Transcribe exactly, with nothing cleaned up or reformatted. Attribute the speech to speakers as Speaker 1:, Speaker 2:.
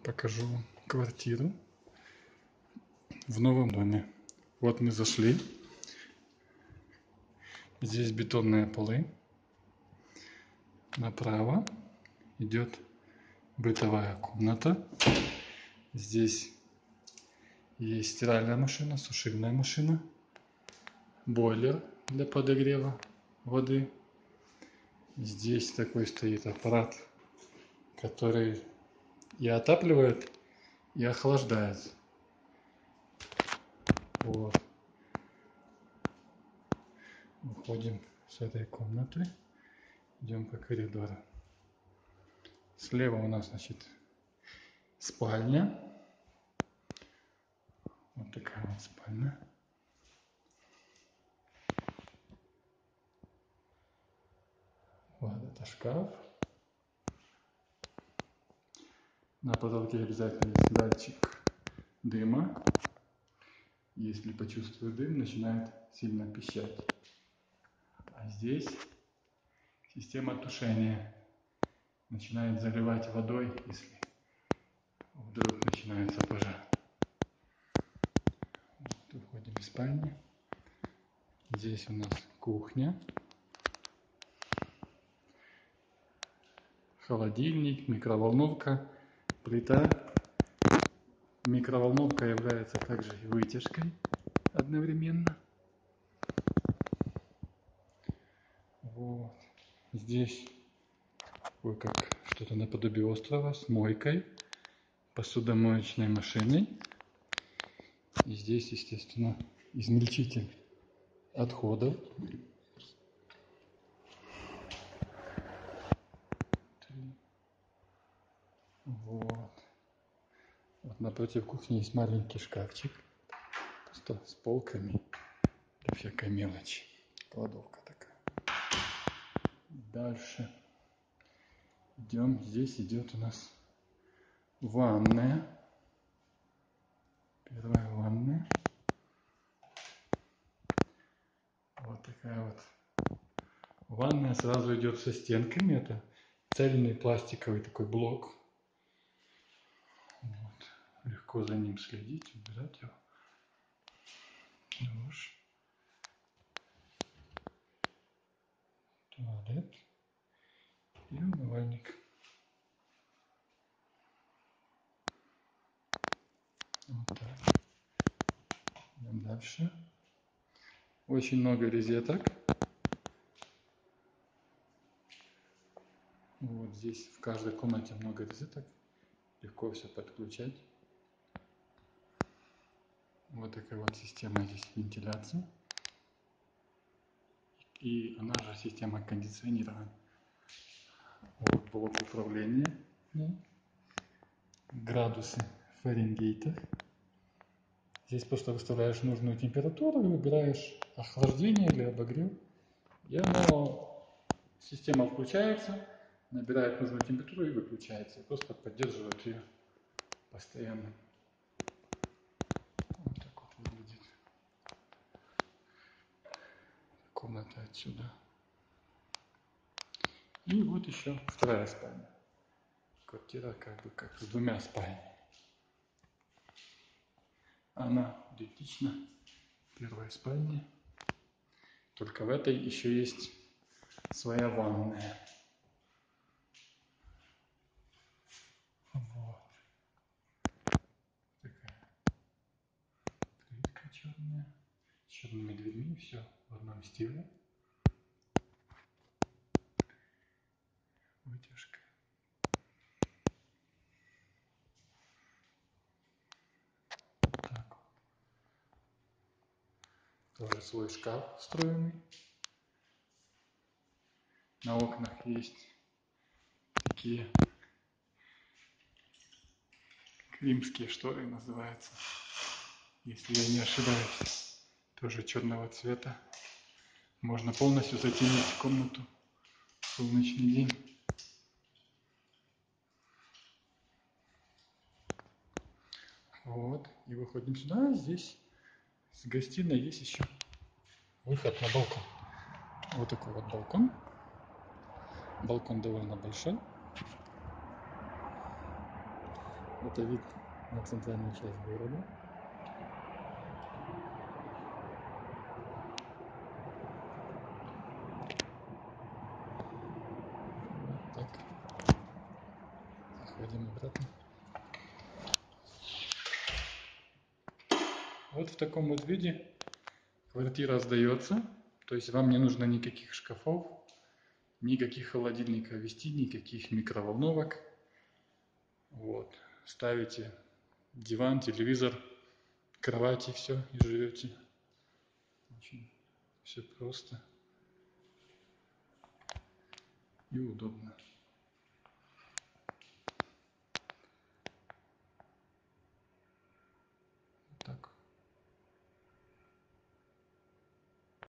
Speaker 1: покажу квартиру в новом доме. Вот мы зашли. Здесь бетонные полы. Направо идет бытовая комната. Здесь есть стиральная машина, сушильная машина, бойлер для подогрева воды. Здесь такой стоит аппарат, который и отапливает, и охлаждает. Вот. Выходим с этой комнаты, идем по коридору. Слева у нас, значит, спальня. Вот такая вот спальня. Вот это шкаф. На потолке обязательно есть датчик дыма. Если почувствует дым, начинает сильно пищать. А здесь система тушения. Начинает заливать водой, если вдруг начинается пожар. Вот, выходим из спальни. Здесь у нас кухня. Холодильник, микроволновка, плита. Микроволновка является также и вытяжкой одновременно. Вот. Здесь ой, как что-то наподобие острова с мойкой, посудомоечной машиной. И здесь, естественно, измельчитель отходов. Вот. Вот напротив кухни есть маленький шкафчик, просто с полками для всякой мелочи. Кладовка такая. Дальше идем. Здесь идет у нас ванная. Первая ванная. Вот такая вот ванная. Сразу идет со стенками. Это цельный пластиковый такой блок. Вот. Легко за ним следить, убирать его. Душ. Туалет. И умывальник. Вот так. Идем дальше. Очень много розеток. Вот здесь в каждой комнате много розеток. Легко все подключать. Вот такая вот система здесь вентиляции. И она же система кондиционирования. Вот блок управления. Градусы Фаренгейта. Здесь просто выставляешь нужную температуру и выбираешь охлаждение или обогрев. И оно, система включается, набирает нужную температуру и выключается. И просто поддерживает ее постоянно. Вот так вот выглядит комната отсюда. И вот еще вторая спальня. Квартира как бы как с двумя спальнями. Она идентична первой спальне. Только в этой еще есть своя ванная. Вот. Такая плитка черная. С черными дверьми. Все в одном стиле. Вытяжка. Вот так вот. Тоже свой шкаф встроенный. На окнах есть такие крымские шторы называются, если я не ошибаюсь. Тоже черного цвета. Можно полностью затенить комнату в солнечный день. Вот. И выходим сюда. Здесь с гостиной есть еще выход на балкон. Вот такой вот балкон. Балкон довольно большой. Это вид на центральную часть города. Вот так. Заходим обратно. Вот в таком вот виде квартира сдается. То есть вам не нужно никаких шкафов, никаких холодильников вести, никаких микроволновок. Вот. Ставите диван, телевизор, кровать и все, и живете. Очень все просто и удобно.